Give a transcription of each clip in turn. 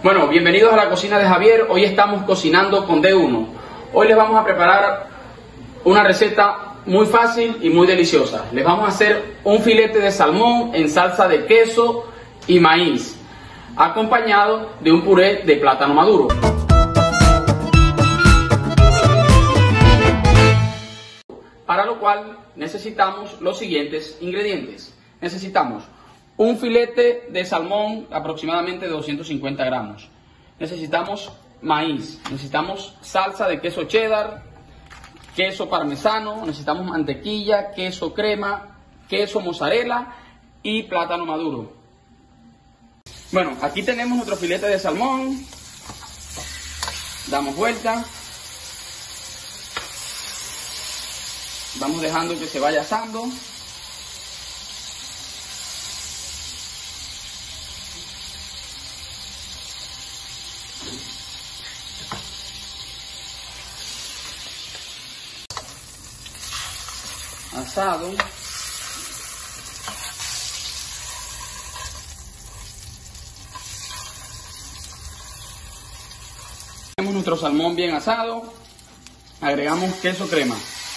Bueno, bienvenidos a la cocina de Javier. Hoy estamos cocinando con D1. Hoy les vamos a preparar una receta muy fácil y muy deliciosa. Les vamos a hacer un filete de salmón en salsa de queso y maíz, acompañado de un puré de plátano maduro. Para lo cual necesitamos los siguientes ingredientes. Necesitamos un filete de salmón aproximadamente de 250 gramos. Necesitamos maíz, necesitamos salsa de queso cheddar, queso parmesano, necesitamos mantequilla, queso crema, queso mozzarella y plátano maduro. Bueno, aquí tenemos nuestro filete de salmón. Damos vuelta. Vamos dejando que se vaya asando. Asado. Tenemos nuestro salmón bien asado. Agregamos queso crema.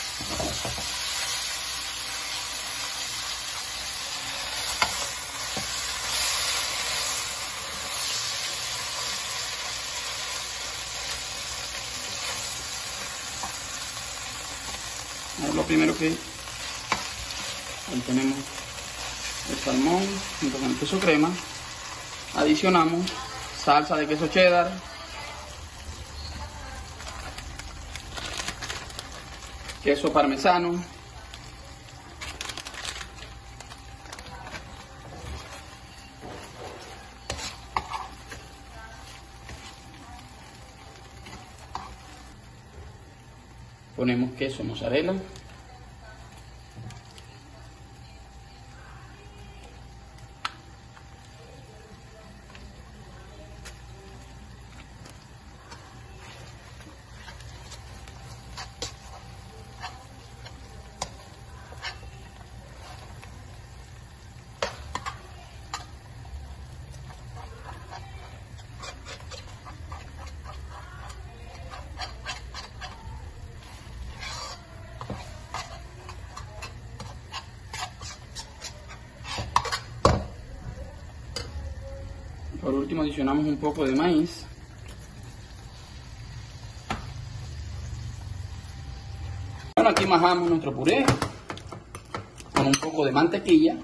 Lo primero que ahí tenemos el salmón junto con el queso crema. Adicionamos salsa de queso cheddar, queso parmesano, ponemos queso mozzarella, por último adicionamos un poco de maíz. Bueno, aquí majamos nuestro puré con un poco de mantequilla.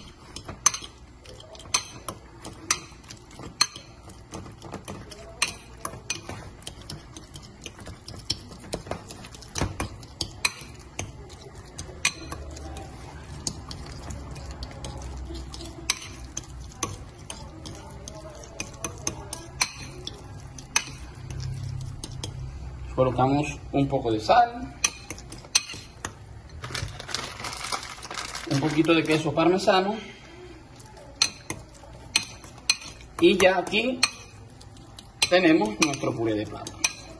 Colocamos un poco de sal, un poquito de queso parmesano y ya aquí tenemos nuestro puré de plátano.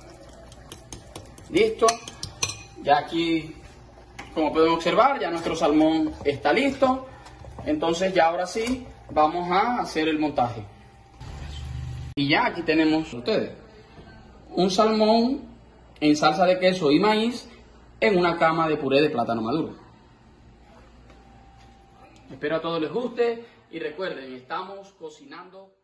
Listo, ya aquí, como pueden observar, ya nuestro salmón está listo. Entonces ya ahora sí vamos a hacer el montaje. Y ya aquí tenemos ustedes un salmón en salsa de queso y maíz en una cama de puré de plátano maduro. Espero a todos les guste y recuerden, estamos cocinando